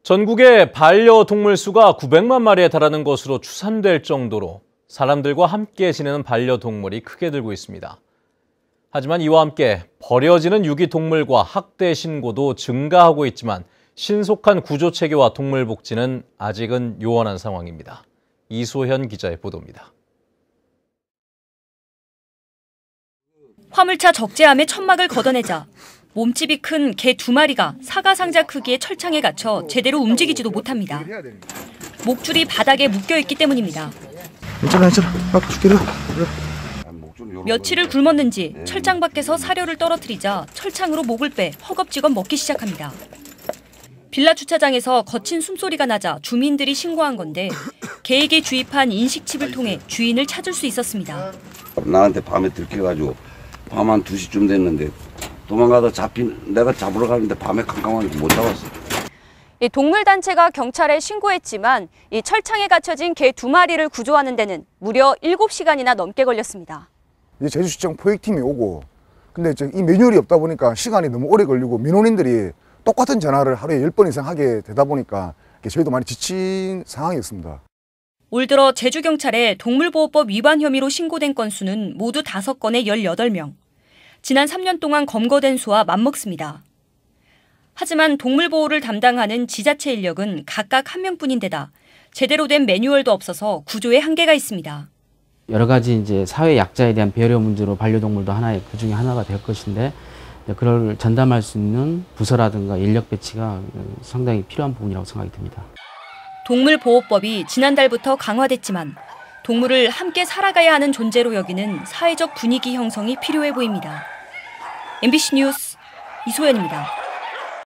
전국의 반려동물 수가 900만 마리에 달하는 것으로 추산될 정도로 사람들과 함께 지내는 반려동물이 크게 늘고 있습니다. 하지만 이와 함께 버려지는 유기동물과 학대 신고도 증가하고 있지만 신속한 구조체계와 동물 복지는 아직은 요원한 상황입니다. 이소현 기자의 보도입니다. 화물차 적재함에 천막을 걷어내자 몸집이 큰 개 2마리가 사과 상자 크기의 철창에 갇혀 제대로 움직이지도 못합니다. 목줄이 바닥에 묶여있기 때문입니다. 괜찮아. 줄게. 며칠을 굶었는지 철장 밖에서 사료를 떨어뜨리자 철창으로 목을 빼 허겁지겁 먹기 시작합니다. 빌라 주차장에서 거친 숨소리가 나자 주민들이 신고한 건데 개에게 주입한 인식칩을 통해 주인을 찾을 수 있었습니다. 나한테 밤에 들켜가지고 밤 한 2시쯤 됐는데 도망가다 내가 잡으러 가는데 밤에 캄캄하니까 못 잡았어. 동물단체가 경찰에 신고했지만 이 철창에 갇혀진 개 2마리를 구조하는 데는 무려 7시간이나 넘게 걸렸습니다. 이제 제주시청 포획팀이 오고, 근데 이 매뉴얼이 없다 보니까 시간이 너무 오래 걸리고 민원인들이 똑같은 전화를 하루에 10번 이상 하게 되다 보니까 저희도 많이 지친 상황이었습니다. 올 들어 제주경찰에 동물보호법 위반 혐의로 신고된 건수는 모두 5건에 18명. 지난 3년 동안 검거된 수와 맞먹습니다. 하지만 동물보호를 담당하는 지자체 인력은 각각 1명뿐인데다 제대로 된 매뉴얼도 없어서 구조에 한계가 있습니다. 여러 가지 이제 사회 약자에 대한 배려 문제로 반려동물도 그 중에 하나가 될 것인데, 그걸 전담할 수 있는 부서라든가 인력 배치가 상당히 필요한 부분이라고 생각이 듭니다. 동물보호법이 지난달부터 강화됐지만 동물을 함께 살아가야 하는 존재로 여기는 사회적 분위기 형성이 필요해 보입니다. MBC 뉴스 이소연입니다.